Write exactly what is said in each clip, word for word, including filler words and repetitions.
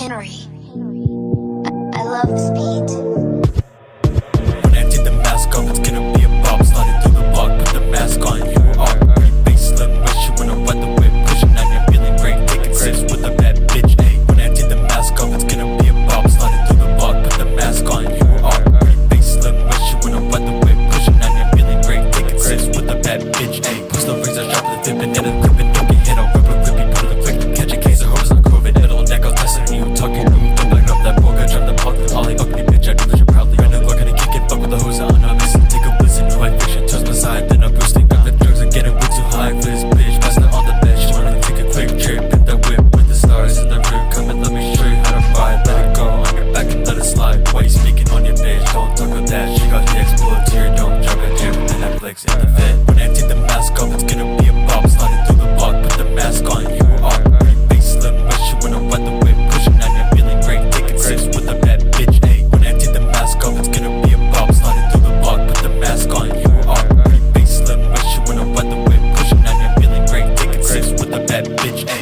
Dexhenry. I love this beat. When I take the mask off, it's gonna be a bomb. Sliding through the block, put the mask on. You are pretty base, slim, wish you wanna ride the whip, pushing on you, feeling great, taking sips with a bad bitch. Ayy, when I take the mask off, it's gonna be a bomb. Sliding through the block, put the mask on. You are pretty base, slim, wish you wanna ride the whip, pushing on you, feeling great, taking sips with a bad bitch. Ayy, push the razor sharp with the tip and then a clip and don't get hit on rubber grippy, put it quick, catch a case of hose on COVID. Middle neck, I'll test it, you talking, you don't black up that book, I drop the punk, Ollie, ugly bitch, I do this shit proudly. Right now, look at it, kick it, fuck with the hose on. I'm missing, take a listen, no I fiction, turns my side, then I'm boosting. Got the drugs and getting way too high for this bitch. Pass it on the bench, wanna take a quick trip, hit that whip with the stars in the rear. Come and let me show you how to ride. Let it go on your back and let it slide. Why you speaking on your bitch? Don't talk about that. She got the explode to your dome, drop a gym, and Netflix in the fit. When I take the mask off, it's gonna be a bomb. Sliding through the block, put the mask on. You are pretty base, slim, wish you wanna ride the whip, pushing on you, feeling great, taking sips with a bad bitch. Ayy, when I take the mask off, it's gonna be a bomb. Sliding through the block, put the mask on. You are pretty base, slim, wish you wanna ride the whip, pushing on you, feeling great, taking sips with a bad bitch. Ayy.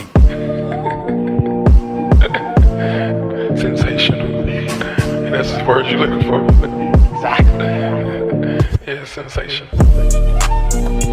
Sensational. And that's the word you're looking for. Exactly. Yeah, sensation.